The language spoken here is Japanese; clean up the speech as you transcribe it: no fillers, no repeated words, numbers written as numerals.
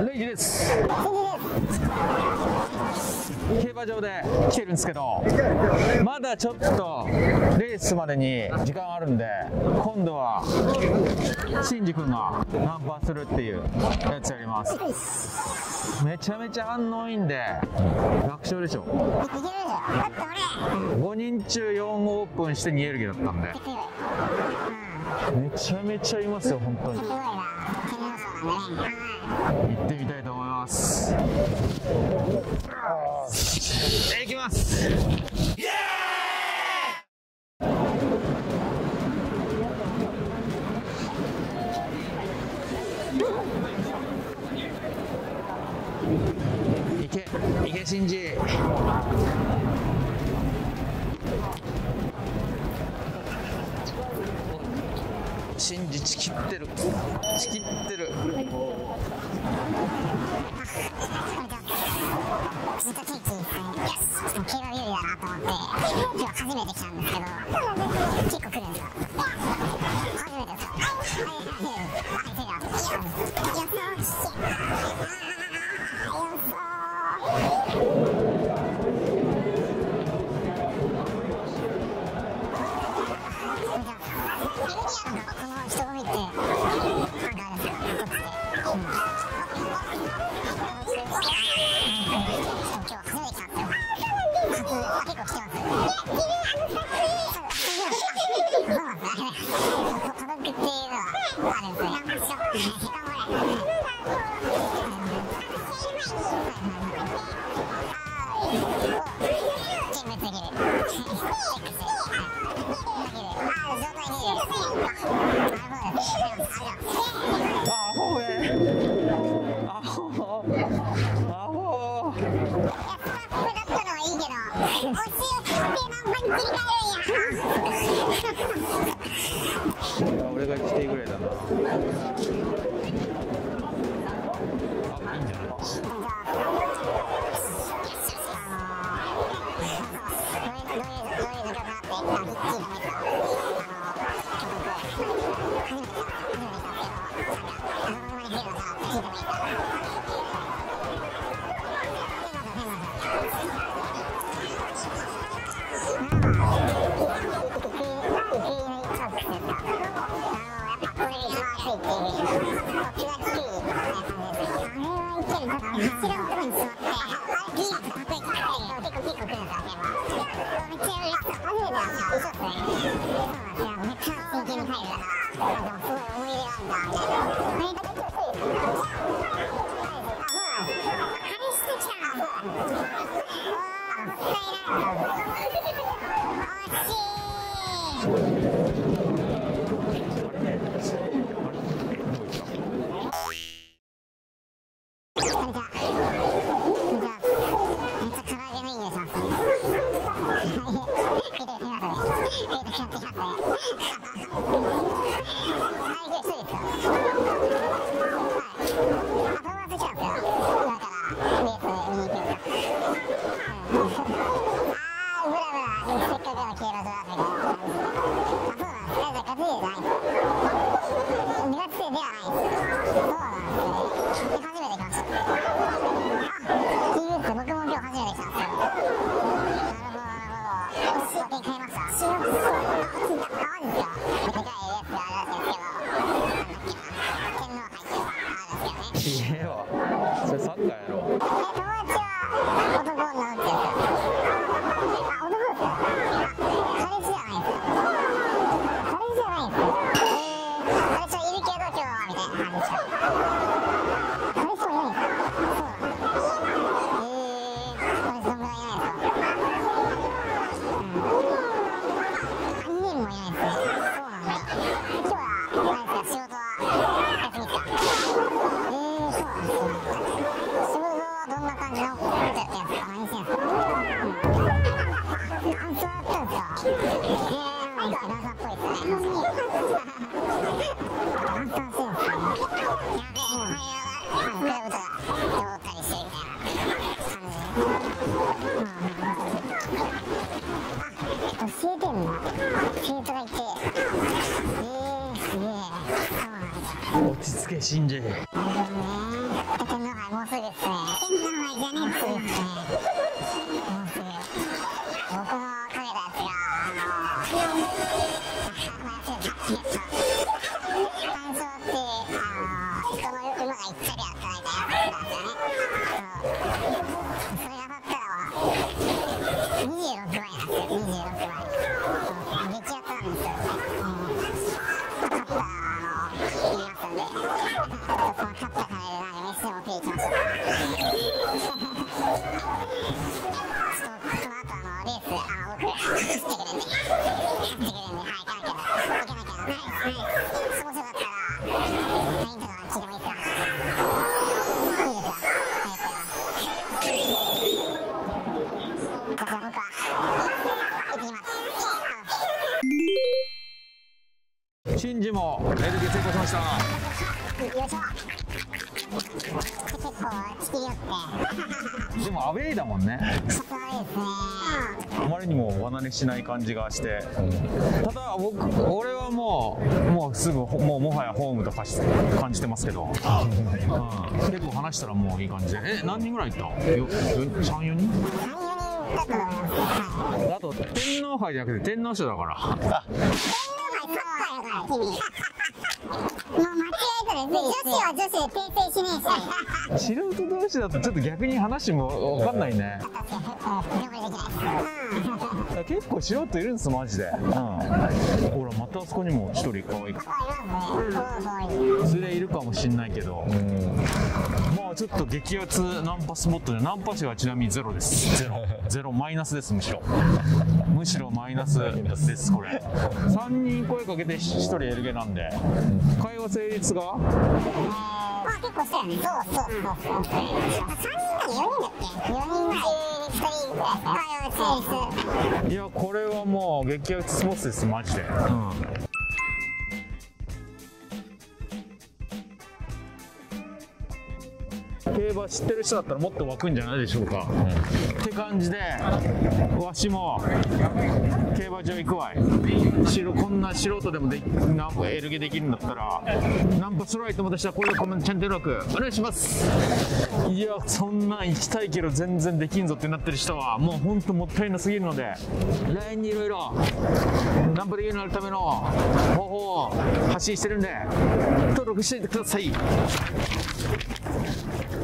レイジです。競馬場で来てるんですけど、まだちょっとレースまでに時間あるんで、今度はシンジ君がナンパするっていうやつやります。めちゃめちゃ反応いいんで楽勝でしょ。5人中4オープンして逃げる気だったんで、めちゃめちゃいますよ本当に。行ってみたいと思います。行きます。行けシンジ。シンジチキってる。チキってる。 ずっと天気いいですね。競馬日和だなと思って、今日は初めて来たんですけど、結構来るんですよ。初めてですよ。この人混みって、なんかあれですか、 俺が来てぐらいだな。いいんじゃない。それサッカーやろ。 友達は男になってる。男ですか。彼氏じゃないですか。彼氏じゃないですか。彼氏はいるけど今日はみたいな感じですか。彼氏もいないんですか。そうなんです。彼氏どんぐらいいないですか。3人もいないですね。そうなんだ。今日は何ですか、仕事は休みですか。そうなんですよ。仕事はどんな感じのことやってんすか。何してんすか。ダンスやってんすか。なんかダンサーっぽいですね。ダンサーしてんすか。やべえ、今クラブとか通ったりしてるみたいな感じ。教えてんだ。生徒がいて。すげえ。そうなんだ。 落ち着けシンジ。 なるほどね。 すぐですね。県の前じゃねえ、すぐですね。もうすぐ。僕の食べたやつが、単勝って、人の馬が行ったりやったみたいなやつなんですよね。それが当たったら、26倍なんですよ、26倍。激アツなんですよ。勝ったら、言いますんで、その勝った金で飯でも食いに行きました。レース、僕、走ってくるんで、はい、行かなきゃな。面白かったら、LINE とか聞いてもいいですか？いいですか？じゃあ僕は、行ってきます。 シンジもレールで成功しました。 よいしょ。結構、仕切りよって。 でもアウェーだもんね。 ちょっと悪いですね。 あまりにも輪慣れしない感じがして、ただ俺はもうすぐもはやホームと感じてますけど、結構話したらもういい感じで。何人ぐらいいった？ 3、4人？ 3、4人だと思います。 あと天皇杯じゃなくて天皇賞だから。 天皇杯サッカーやから君。もう間違えたら女子は女子で訂正しねえし。 素人同士だとちょっと逆に話も分かんないね。結構素人いるんですマジで。ほらまたあそこにも一人可愛い連れいるかもしんないけど、まあちょっと激アツナンパスポットで、ナンパ値はちなみにゼロです。ゼロマイナスです。むしろマイナスですこれ。3人声かけて1人エルゲなんで、会話成立が結構したよね。そう。3人か4人だっけ？ 4人中2人ぐらい会話成立。 いやこれはもう激アツスポーツですマジで。競馬知ってる人だったらもっと湧くんじゃないでしょうか。って感じで、わしも競馬場行くわい。こんな素人でもエルゲできるんだったらナンパするわいと思った人は、これコメントチャンネル登録お願いします。いやそんなん行きたいけど全然できんぞってなってる人はもうほんともったいなすぎるので、 LINE にいろいろナンパできるようになるための方法を発信してるんで登録していてください。